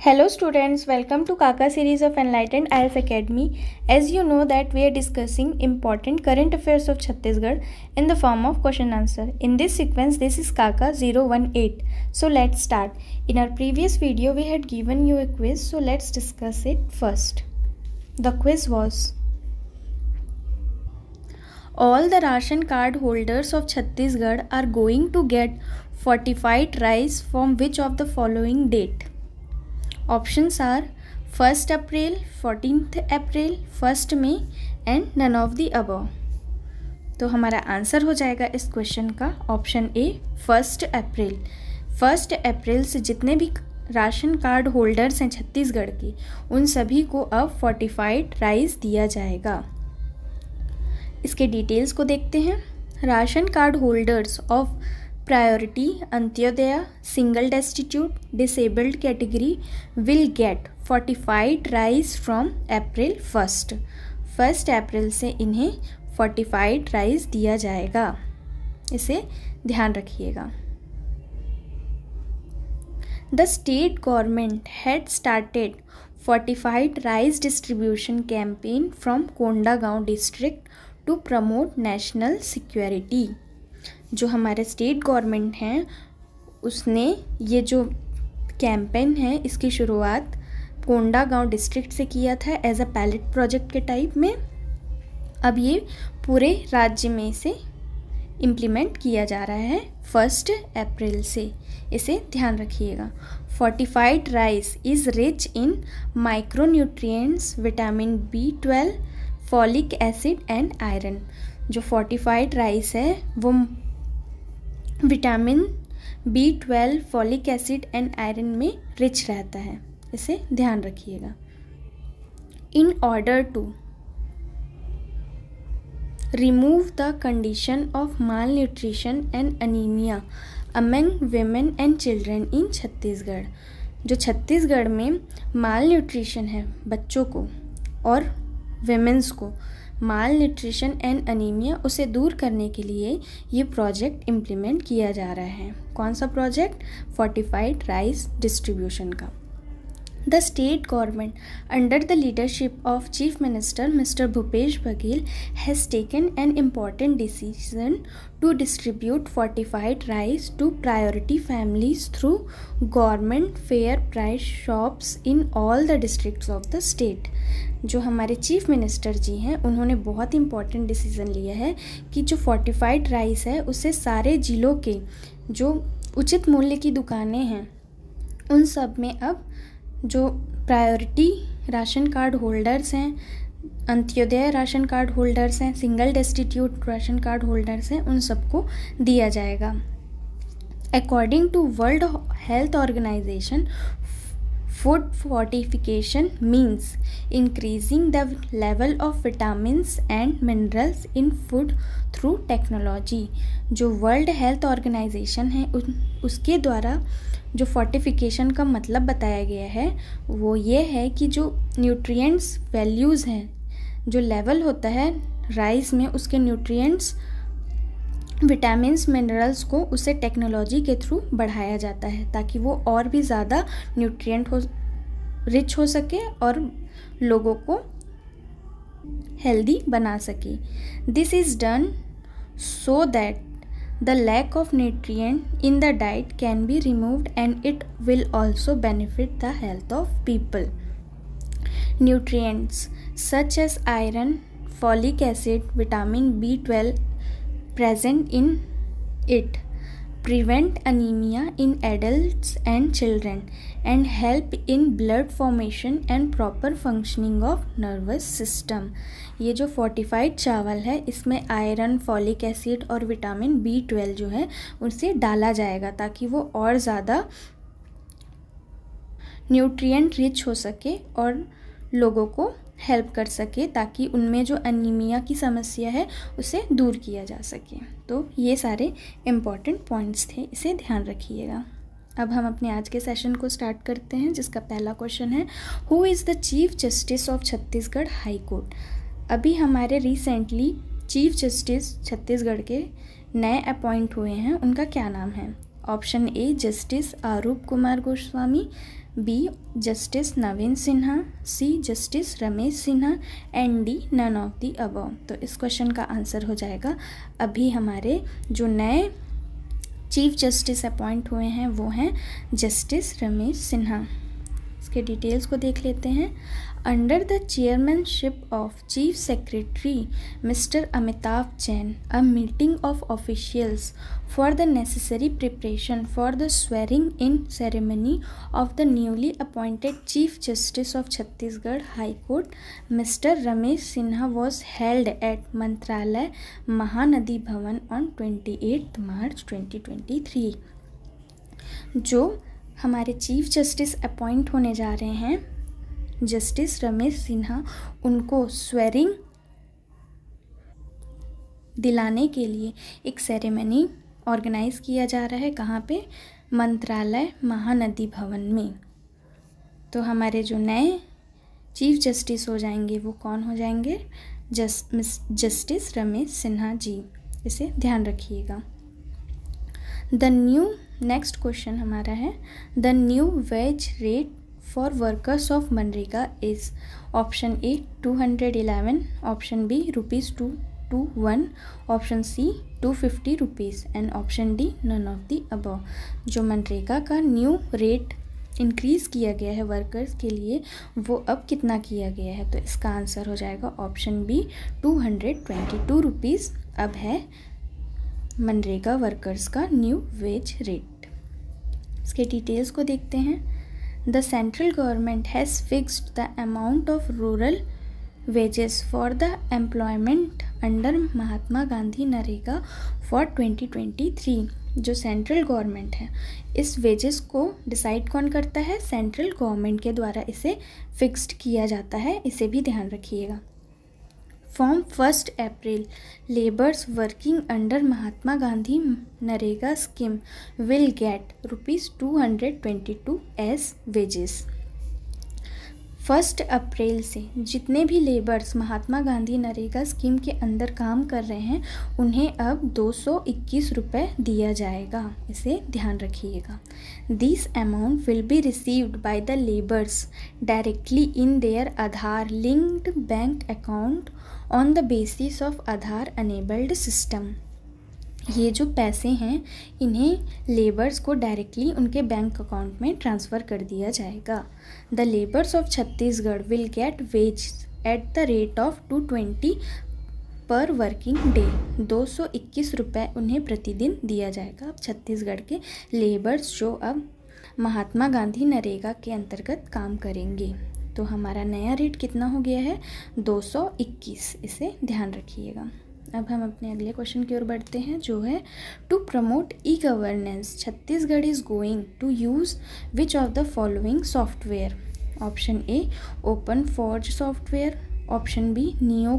Hello students, welcome to Kaka series of Enlightened IELTS Academy. As you know that we are discussing important current affairs of Chhattisgarh in the form of question answer. In this sequence, this is Kaka 018. So let's start. In our previous video, we had given you a quiz. So let's discuss it first. The quiz was: all the ration card holders of Chhattisgarh are going to get fortified rice from which of the following date? Options are 1st April, 14th April, 1st May and none of the above. तो हमारा answer हो जाएगा इस question का option A 1st April. 1st April से जितने भी ration card holders हैं छत्तीसगढ़ के, उन सभी को अब फोर्टिफाइड राइस दिया जाएगा। इसके डिटेल्स को देखते हैं। Ration card holders of priority, Antyodaya, single destitute, disabled category will get fortified rice from April 1st। 1st April से इन्हें फोर्टिफाइड राइस दिया जाएगा, इसे ध्यान रखिएगा। The state government had started fortified rice distribution campaign from Kondagaon district to promote national security. जो हमारे state government हैं उसने ये जो कैंपेन है इसकी शुरुआत कोंडागांव डिस्ट्रिक्ट से किया था एज अ पायलट प्रोजेक्ट के टाइप में। अब ये पूरे राज्य में इसे इम्प्लीमेंट किया जा रहा है 1st अप्रैल से, इसे ध्यान रखिएगा। Fortified rice is rich in micronutrients, vitamin B12, folic acid and iron. जो फोर्टिफाइड राइस है वो vitamin B12, folic acid and iron में रिच रहता है, इसे ध्यान रखिएगा। In order to remove the condition of malnutrition and anaemia among women and children in Chhattisgarh. जो छत्तीसगढ़ में माल न्यूट्रिशन है बच्चों को और विमेंस को, माल न्यूट्रिशन एंड अनीमिया, उसे दूर करने के लिए ये प्रोजेक्ट इम्प्लीमेंट किया जा रहा है। कौन सा प्रोजेक्ट? फोर्टिफाइड राइस डिस्ट्रीब्यूशन का। The state government under the leadership of chief minister mister Bhupesh Baghel has taken an important decision to distribute fortified rice to priority families through government fair price shops in all the districts of the state. जो हमारे chief minister जी हैं उन्होंने बहुत important decision लिया है कि जो fortified rice है उसे सारे ज़िलों के जो उचित मूल्य की दुकानें हैं उन सब में अब जो प्रायोरिटी राशन कार्ड होल्डर्स हैं, अंत्योदय राशन कार्ड होल्डर्स हैं, single destitute ration card holders हैं, उन सबको दिया जाएगा। According to World Health Organization, food fortification means increasing the level of vitamins and minerals in food through technology. जो World Health Organization है उसके द्वारा जो फोर्टिफिकेशन का मतलब बताया गया है वो ये है कि जो न्यूट्रिएंट्स वैल्यूज़ हैं, जो लेवल होता है राइस में उसके न्यूट्रिएंट्स, विटामिन्स, मिनरल्स को उसे टेक्नोलॉजी के थ्रू बढ़ाया जाता है ताकि वो और भी ज़्यादा न्यूट्रिएंट रिच हो सके और लोगों को हेल्दी बना सके। This is done so that the lack of nutrient in the diet can be removed and it will also benefit the health of people. Nutrients such as iron, folic acid, vitamin B12 present in it prevent anemia in adults and children and help in blood formation and proper functioning of nervous system. ये जो fortified चावल है इसमें iron, folic acid और vitamin B12 जो है उसे डाला जाएगा ताकि वो और ज़्यादा न्यूट्रिएंट रिच हो सके और लोगों को हेल्प कर सके ताकि उनमें जो अनीमिया की समस्या है उसे दूर किया जा सके। तो ये सारे इम्पॉर्टेंट पॉइंट्स थे, इसे ध्यान रखिएगा। अब हम अपने आज के सेशन को स्टार्ट करते हैं जिसका पहला क्वेश्चन है, who is the chief justice of Chhattisgarh High Court. अभी हमारे रिसेंटली चीफ जस्टिस छत्तीसगढ़ के नए अपॉइंट हुए हैं, उनका क्या नाम है? Option A justice Arup Kumar Goswami, B justice Naveen Sinha, C justice Ramesh Sinha and D none of the above. तो इस क्वेश्चन का आंसर हो जाएगा अभी हमारे जो नए चीफ जस्टिस अपॉइंट हुए हैं वो हैं जस्टिस रमेश सिन्हा। इसके डिटेल्स को देख लेते हैं। Under the chairmanship of chief secretary mister Amitabh Jain, a meeting of officials for the necessary preparation for the swearing in ceremony of the newly appointed chief justice of Chhattisgarh High Court mister Ramesh Sinha was held at Mantralaya Mahanadi भवन on 28 मार्च 2023। जो हमारे chief justice appoint होने जा रहे हैं justice Ramesh Sinha, उनको swearing दिलाने के लिए एक सेरेमनी ऑर्गेनाइज किया जा रहा है। कहाँ पे? मंत्रालय महानदी भवन में। तो हमारे जो नए चीफ जस्टिस हो जाएंगे वो कौन हो जाएंगे? जस्टिस रमेश सिन्हा जी। इसे ध्यान रखिएगा। द न्यू नेक्स्ट क्वेश्चन हमारा है the new wage rate for workers of मनरेगा is option A 211, option B ₹221, option C 250 rupees and option D none of the above. जो मनरेगा का न्यू रेट इंक्रीज़ किया गया है वर्कर्स के लिए वो अब कितना किया गया है? तो इसका आंसर हो जाएगा ऑप्शन बी 222 रुपीज़ अब है मनरेगा वर्कर्स का न्यू वेज रेट। इसके डिटेल्स को देखते हैं। The central government has fixed the amount of rural wages for the employment under Mahatma Gandhi NREGA for 2023। जो सेंट्रल गवर्नमेंट है इस वेजेस को डिसाइड कौन करता है? सेंट्रल गवर्नमेंट के द्वारा इसे फिक्स्ड किया जाता है। इसे भी ध्यान रखिएगा। From 1 April labours working under Mahatma Gandhi NREGA scheme will get ₹222 as wages. 1 April से जितने भी लेबर्स महात्मा गांधी नरेगा स्कीम के अंदर काम कर रहे हैं उन्हें अब 221 रुपये दिया जाएगा। इसे ध्यान रखिएगा। This amount will be received by the labours directly in their Aadhaar linked bank account on the basis of Aadhaar enabled system. ये जो पैसे हैं इन्हें लेबर्स को डायरेक्टली उनके बैंक अकाउंट में ट्रांसफ़र कर दिया जाएगा। The labours of Chhattisgarh will get wage at the rate of 220 per working day. 221 रुपये उन्हें प्रतिदिन दिया जाएगा। अब छत्तीसगढ़ के लेबर्स जो अब महात्मा गांधी नरेगा के अंतर्गत काम करेंगे तो हमारा नया रेट कितना हो गया है? 221। इसे ध्यान रखिएगा। अब हम अपने अगले क्वेश्चन की ओर बढ़ते हैं जो है to promote e governance Chhattisgarh is going to use which of the following software. Option A open forge software, option B new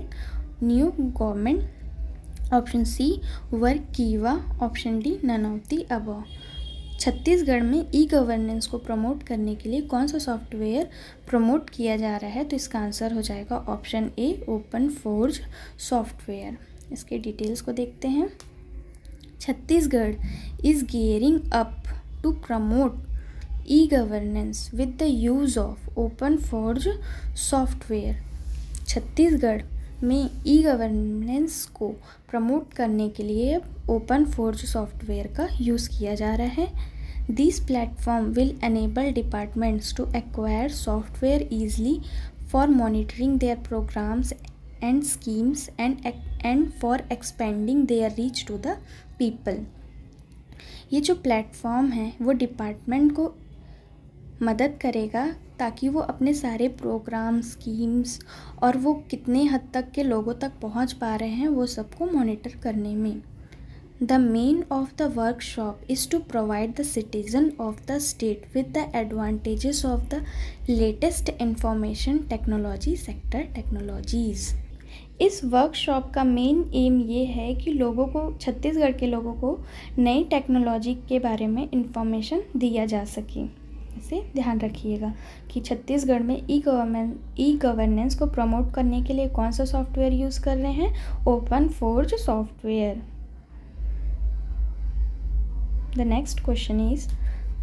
government, option C Workiva, option D none of the above. Chhattisgarh में e governance को promote करने के लिए कौन सा software promote किया जा रहा है? तो इसका आंसर हो जाएगा option A open forge software. इसके डिटेल्स को देखते हैं। Chhattisgarh is gearing up to promote e governance with the use of open forge software. Chhattisgarh में ई गवर्नेंस को प्रमोट करने के लिए ओपन फोर्ज सॉफ्टवेयर का यूज़ किया जा रहा है। This platform will enable departments to acquire software easily for monitoring their programmes and schemes and for expending their reach to the people. ये जो प्लेटफॉर्म है वो डिपार्टमेंट को मदद करेगा ताकि वो अपने सारे प्रोग्राम स्कीम्स और वो कितने हद तक के लोगों तक पहुंच पा रहे हैं वो सबको मॉनिटर करने में। The main of the workshop is to provide the citizen of the state with the advantages of the latest information technology sector technologies. इस वर्कशॉप का मेन एम ये है कि लोगों को, छत्तीसगढ़ के लोगों को नई टेक्नोलॉजी के बारे में इंफॉर्मेशन दिया जा सके। इसे ध्यान रखिएगा कि छत्तीसगढ़ में ई गवर्नेंस को प्रमोट करने के लिए कौन सा सॉफ्टवेयर यूज़ कर रहे हैं? Open forge software. The next question is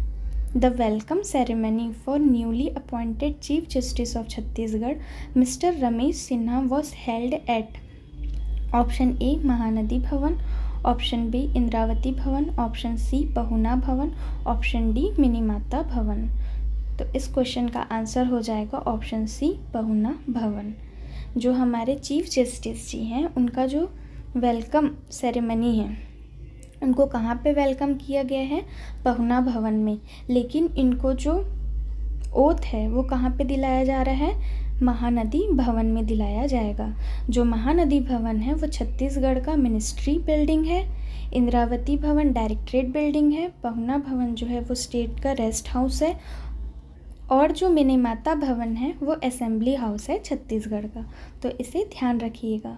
the welcome ceremony for newly appointed chief justice of Chhattisgarh mister Ramesh Sinha was held at option A Mahanadi Bhavan, option B Indravati भवन, ऑप्शन सी पहुना भवन, ऑप्शन डी मिनीमाता भवन। तो इस क्वेश्चन का आंसर हो जाएगा ऑप्शन सी पहुना भवन। जो हमारे चीफ जस्टिस जी हैं उनका जो वेलकम सेरेमनी है उनको कहाँ पे वेलकम किया गया है? पहुना भवन में। लेकिन इनको जो ओथ है वो कहाँ पे दिलाया जा रहा है? महानदी भवन में दिलाया जाएगा। जो महानदी भवन है वो छत्तीसगढ़ का मिनिस्ट्री बिल्डिंग है, इंद्रावती भवन डायरेक्टरेट बिल्डिंग है, पहुना भवन जो है वो स्टेट का रेस्ट हाउस है, और जो मिनीमाता भवन है वो असेंबली हाउस है छत्तीसगढ़ का। तो इसे ध्यान रखिएगा।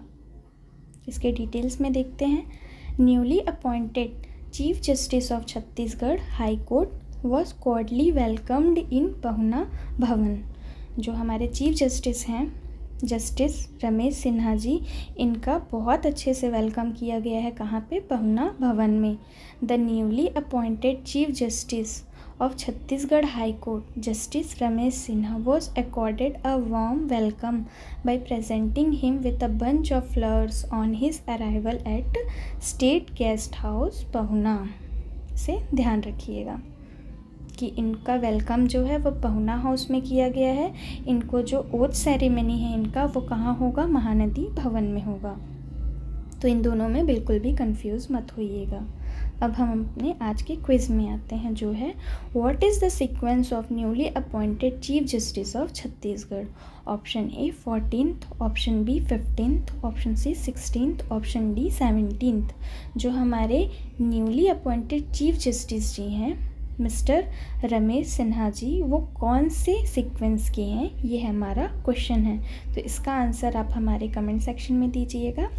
इसके डिटेल्स में देखते हैं। Newly appointed chief justice of Chhattisgarh High Court was cordially welcomed in Pahuna Bhavan. जो हमारे चीफ जस्टिस हैं जस्टिस रमेश सिन्हा जी, इनका बहुत अच्छे से वेलकम किया गया है। कहाँ पे? पहुना भवन में। The newly appointed chief justice of Chhattisgarh High Court, Justice Ramesh Sinha, was accorded a warm welcome by presenting him with a bunch of flowers on his arrival at State Guest House, पहुना। से ध्यान रखिएगा कि इनका welcome जो है वो पहुना हाउस में किया गया है। इनको जो ओथ सेरेमनी है इनका वो कहाँ होगा? महानदी भवन में होगा। तो इन दोनों में बिल्कुल भी कंफ्यूज मत होइएगा। अब हम अपने आज के क्विज़ में आते हैं जो है what is the sequence of newly appointed chief justice of Chhattisgarh. Option A 14th, option B 15th, option C 16th, option D 17th। जो हमारे newly appointed chief justice ji हैं मिस्टर रमेश सिन्हा जी, वो कौन से सीक्वेंस के हैं, ये हमारा क्वेश्चन है। तो इसका आंसर आप हमारे कमेंट सेक्शन में दीजिएगा।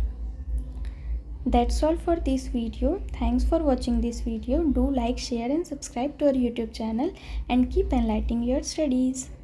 That's all for this video. Thanks for watching this video. Do like, share and subscribe to our YouTube channel and keep enlightening your studies.